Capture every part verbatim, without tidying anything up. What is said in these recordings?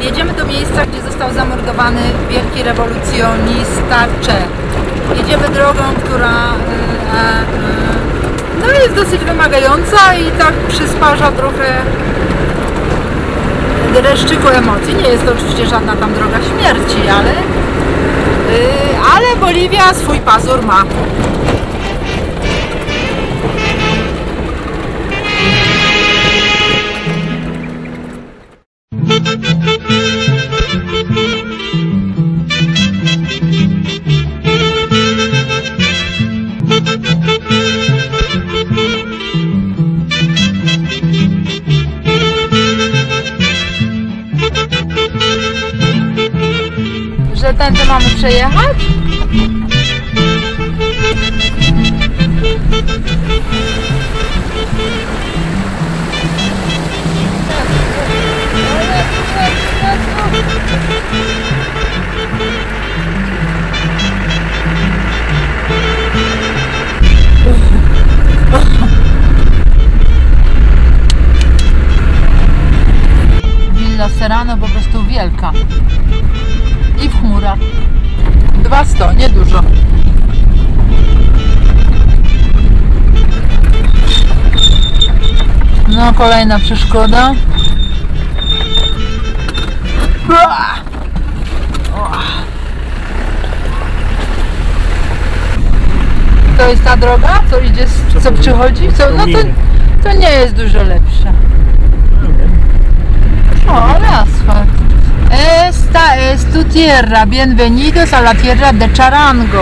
Jedziemy do miejsca, gdzie został zamordowany wielki rewolucjonista Che. Jedziemy drogą, która e, e, no jest dosyć wymagająca i tak przysparza trochę dreszczyku emocji. Nie jest to oczywiście żadna tam droga śmierci, ale, e, ale Boliwia swój pazur ma. Że tędy mamy przejechać? Villa Serrano po prostu wielka. I w chmurach. dwieście, niedużo. No, kolejna przeszkoda. To jest ta droga, co idzie, z, co przychodzi? Co, no to, to nie jest dużo lepsza. O, ale asfalt. Esta es tu tierra. Bienvenidos a la tierra de Charango.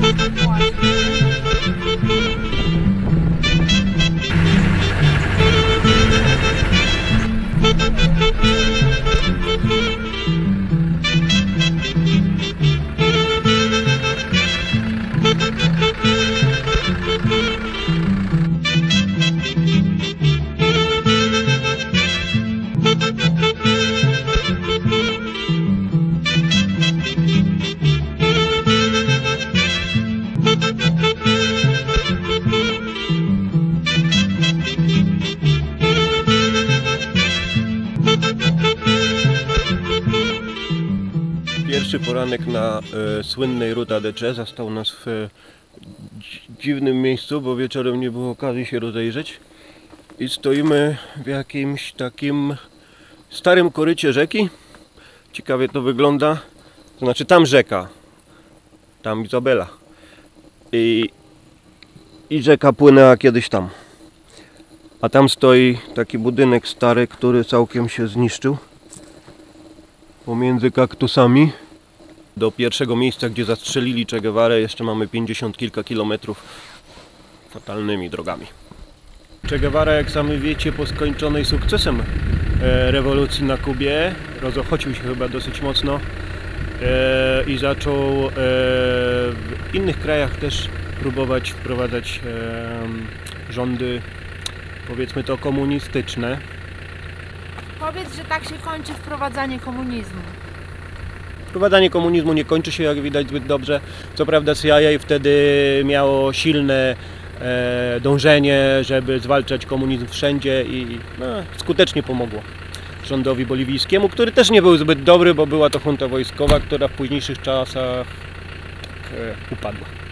Pierwszy poranek na e, słynnej Ruta de Che zastał nas w e, dziwnym miejscu, bo wieczorem nie było okazji się rozejrzeć i stoimy w jakimś takim starym korycie rzeki. Ciekawie to wygląda, to znaczy tam rzeka, tam Izabela i, i rzeka płynęła kiedyś tam, a tam stoi taki budynek stary, który całkiem się zniszczył. Pomiędzy kaktusami do pierwszego miejsca, gdzie zastrzelili Che Guevarę, jeszcze mamy pięćdziesiąt kilka kilometrów fatalnymi drogami. Che Guevara, jak sami wiecie, po skończonej sukcesem e, rewolucji na Kubie rozochocił się chyba dosyć mocno e, i zaczął e, w innych krajach też próbować wprowadzać e, rządy, powiedzmy to, komunistyczne. Powiedz, że tak się kończy wprowadzanie komunizmu. Wprowadzanie komunizmu nie kończy się, jak widać, zbyt dobrze. Co prawda C I A wtedy miało silne e, dążenie, żeby zwalczać komunizm wszędzie i no, skutecznie pomogło rządowi boliwijskiemu, który też nie był zbyt dobry, bo była to junta wojskowa, która w późniejszych czasach tak, e, upadła. W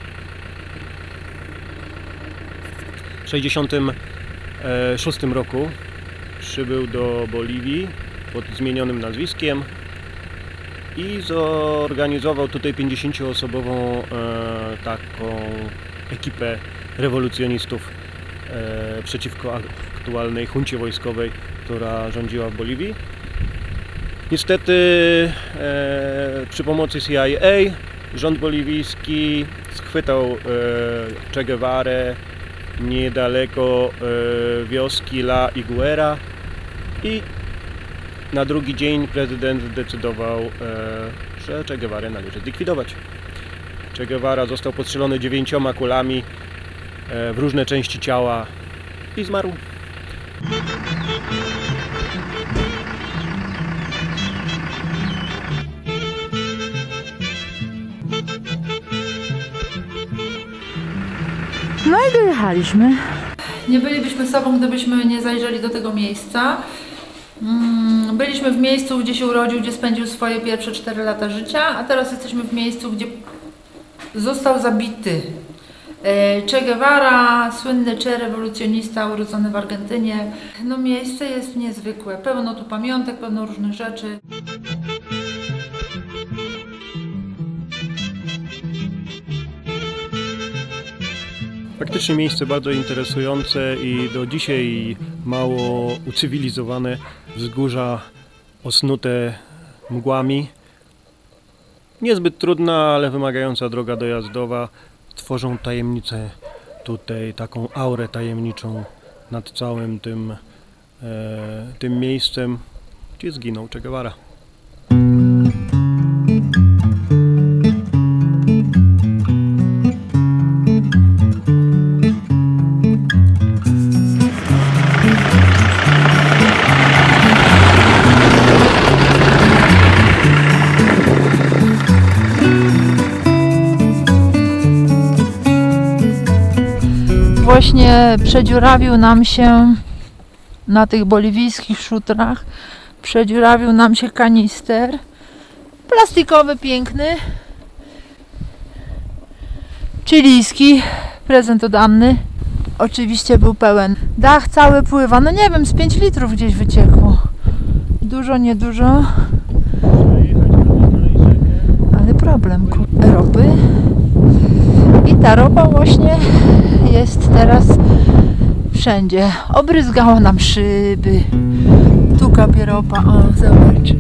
tysiąc dziewięćset sześćdziesiątym szóstym roku przybył do Boliwii pod zmienionym nazwiskiem i zorganizował tutaj pięćdziesięcioosobową e, taką ekipę rewolucjonistów e, przeciwko aktualnej juncie wojskowej, która rządziła w Boliwii. Niestety e, przy pomocy C I A rząd boliwijski schwytał e, Che Guevarę niedaleko e, wioski La Higuera i na drugi dzień prezydent zdecydował, e, że Che Guevarę należy zlikwidować. Che Guevara został postrzelony dziewięcioma kulami e, w różne części ciała i zmarł. No i dojechaliśmy. Nie bylibyśmy sobą, gdybyśmy nie zajrzeli do tego miejsca. Byliśmy w miejscu, gdzie się urodził, gdzie spędził swoje pierwsze cztery lata życia, a teraz jesteśmy w miejscu, gdzie został zabity. Che Guevara, słynny Che, rewolucjonista urodzony w Argentynie. No miejsce jest niezwykłe, pełno tu pamiątek, pełno różnych rzeczy. Faktycznie miejsce bardzo interesujące i do dzisiaj mało ucywilizowane wzgórza osnute mgłami. Niezbyt trudna, ale wymagająca droga dojazdowa tworzą tajemnicę tutaj, taką aurę tajemniczą nad całym tym, e, tym miejscem, gdzie zginął Che Guevara. Właśnie przedziurawił nam się na tych boliwijskich szutrach, przedziurawił nam się kanister plastikowy, piękny, chilijski, prezent od Anny. Oczywiście był pełen. Dach cały pływa, no nie wiem, z pięć litrów gdzieś wyciekło. Dużo, niedużo, ale problem ropy. I ta ropa właśnie jest teraz wszędzie. Obryzgała nam szyby. Tu kapie ropa. O, zobacz.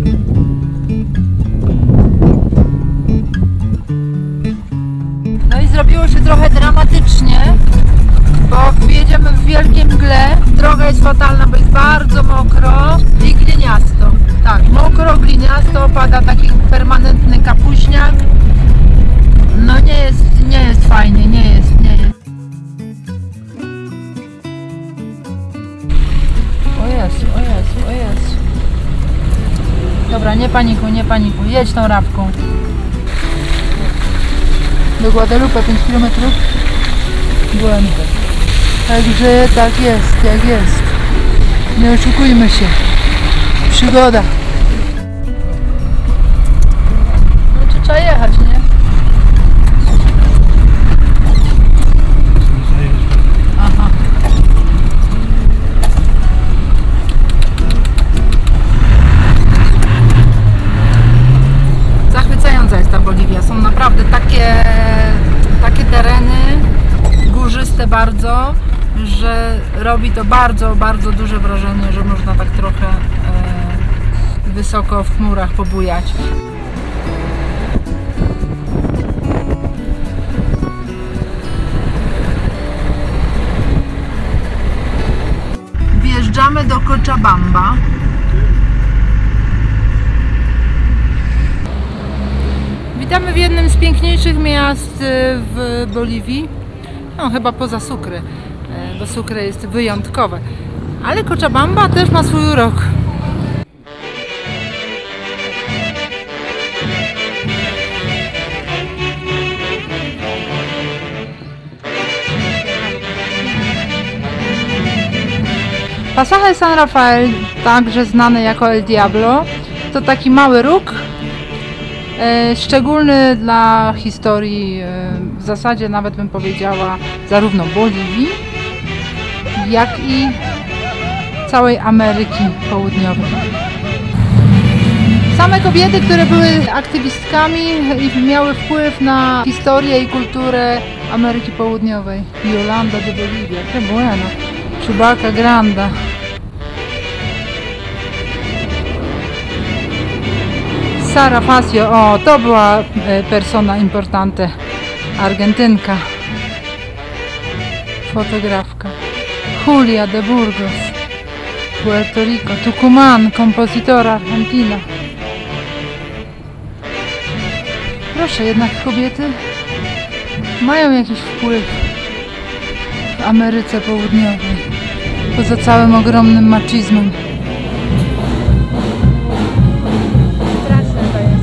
No i zrobiło się trochę dramatycznie, bo jedziemy w wielkiej mgle. Droga jest fatalna, bo jest bardzo mokro i gliniasto. Tak, mokro, gliniasto, pada taki permanentny kapuśniak. No nie jest, nie jest fajnie, nie jest, nie jest. O Jezu, o Jezu, o Jezu. Dobra, nie panikuj, nie panikuj, jedź tą rabką. Do Guadalupe pięć kilometrów. Błędy. Także tak jest, jak jest. Nie oszukujmy się. Przygoda. No czy trzeba jechać, nie? Aha. Zachwycająca jest ta Boliwia. Są naprawdę takie, takie tereny górzyste bardzo, że robi to bardzo, bardzo duże wrażenie, że można tak trochę e, wysoko w chmurach pobujać. Wjeżdżamy do Cochabamba. Witamy w jednym z piękniejszych miast w Boliwii. No chyba poza Sucre, bo Sucre jest wyjątkowe. Ale Cochabamba też ma swój urok. Pasaje San Rafael, także znany jako El Diablo, to taki mały róg, e, szczególny dla historii, e, w zasadzie nawet bym powiedziała, zarówno Boliwii, jak i całej Ameryki Południowej. Same kobiety, które były aktywistkami i miały wpływ na historię i kulturę Ameryki Południowej. Yolanda de Bolivia, que bueno. Chewbacca Granda. Sara Facio, o, to była persona importante, Argentynka, fotografka. Julia de Burgos, Puerto Rico. Tucumán, kompozytora Argentina. Proszę, jednak kobiety mają jakiś wpływ w Ameryce Południowej, poza całym ogromnym maczizmem. Straszne to jest.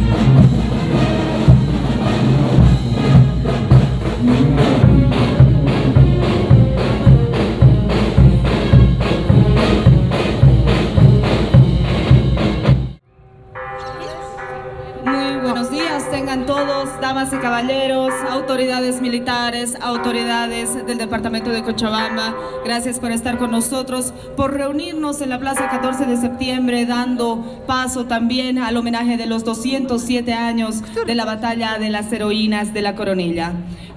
tengan todos, damas y caballeros, autoridades militares, autoridades del departamento de Cochabamba. Gracias por estar con nosotros, por reunirnos en la Plaza catorce de septiembre, dando paso también al homenaje de los doscientos siete años de la batalla de las heroínas de la Coronilla.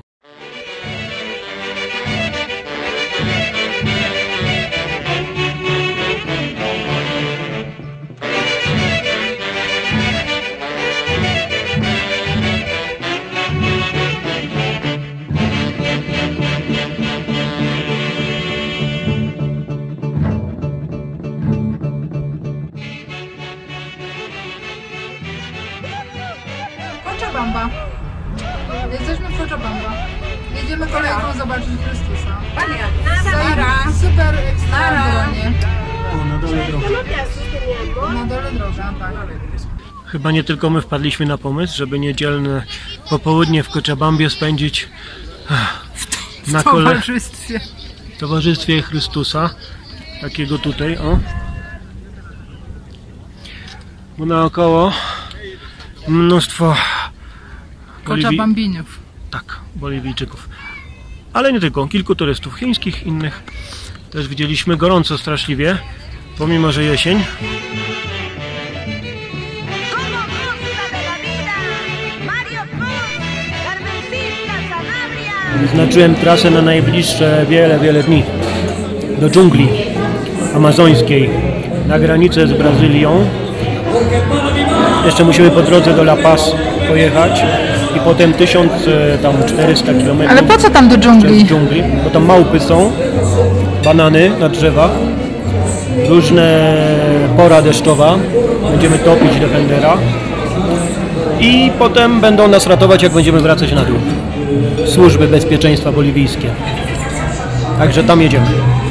Cochabamba. Jesteśmy w Cochabamba. Jedziemy kolejką zobaczyć Chrystusa. Super, super ekstra dronie. O, na dole droga. Na dole droga, tak. Chyba nie tylko my wpadliśmy na pomysł, żeby niedzielne popołudnie w Cochabambie spędzić na W kole towarzystwie. w towarzystwie Chrystusa. Takiego tutaj, o. Bo naokoło mnóstwo Boliwi... Koczabambiniów. Tak, Boliwijczyków. Ale nie tylko, kilku turystów chińskich, innych też widzieliśmy. Gorąco straszliwie, pomimo że jesień. Wyznaczyłem trasę na najbliższe wiele, wiele dni do dżungli amazońskiej, na granicę z Brazylią. Jeszcze musimy po drodze do La Paz pojechać i potem tysiąc czterysta kilometrów. Ale po co tam do dżungli? Przez dżungli, bo tam małpy są, banany na drzewach, różne pora deszczowa, będziemy topić Defendera i potem będą nas ratować, jak będziemy wracać na dół. Służby bezpieczeństwa boliwijskie. Także tam jedziemy.